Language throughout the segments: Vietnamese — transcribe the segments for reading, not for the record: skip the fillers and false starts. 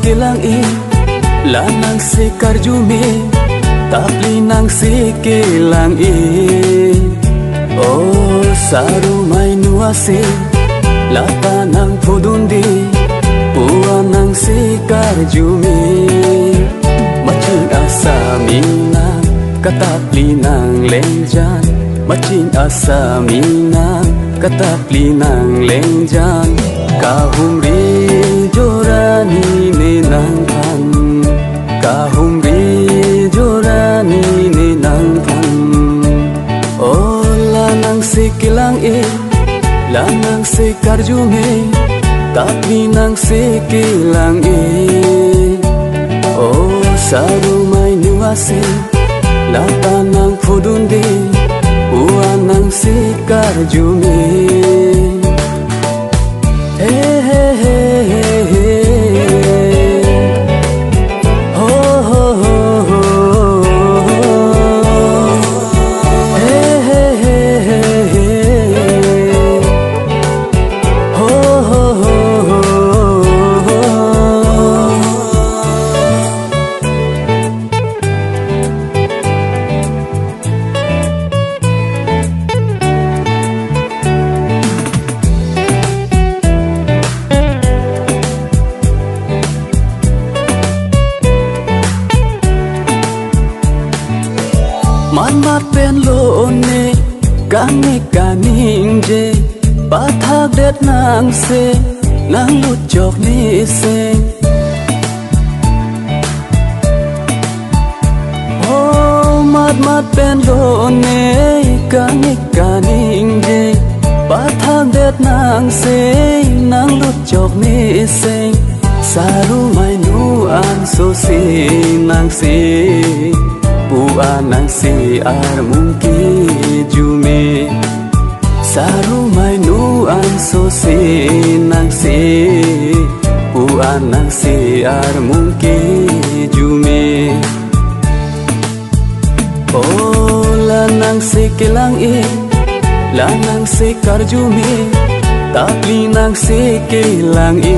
kilang i lanang si karjumi tapli nang si kilang i oh saru mai nuasi lata nang pudundi puwa nang si karjumi machin asamina katapli nang lenjan machin asamina katapli nang lenjan kahumri jorani ne nang than kahumri jorani ne nang than oh lanang si kilang e lanang si karjume tapi nang si kilang e oh saru mai nuasi lata nang pudundi uwa nang si karjume mat pen lo ne kani kaning je pathak det nang se nang lut chok ni se oh mat pen lo ne kani kaning je pathak det nang se nang lut chok ni se saru mai nu an so si nang si Pua nang si ar mungki jume saru mai nu an so si nang si Pua nang si ar mungki jume oh lanang si kilang i lanang si karjume tapi nang si kilang i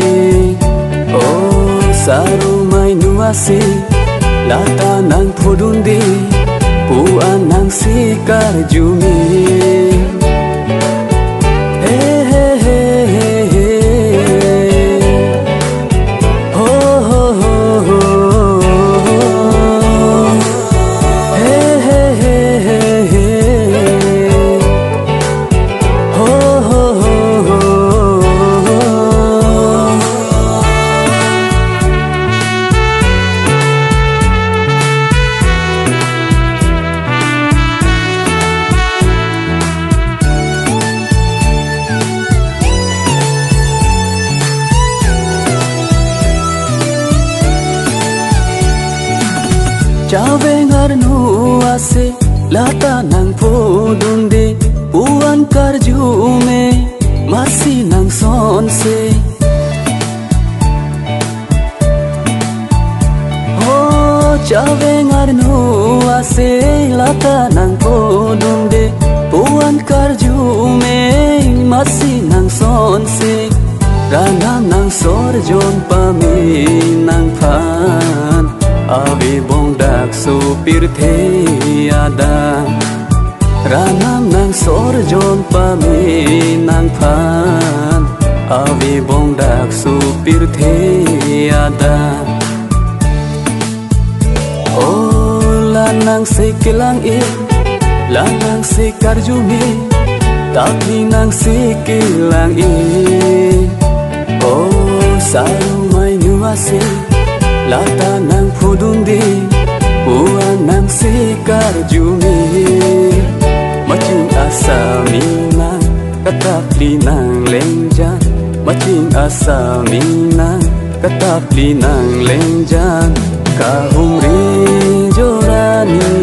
oh saru mai nu asi lata nang pudundi puwa nang si karjumi Cawe ngar nu ase lata nang pudundi puan karjume masih nang son se oh cawe ngar nu ase lata nang pudundi puan karjume masih nang son se rana nang sorjon pami nang phan Avi bong dak supir the ada ranam nang sorjon pami nang phan Avi bong dak supir the ada oh lanang si kilang i lanang si karjumi tapi nang si kilang i oh saru mai nuasi lata nang pudundi puwa nang si karjumi machin asamina katapli nang lenjan machin asamina katapli nang lenjan kahumri jorani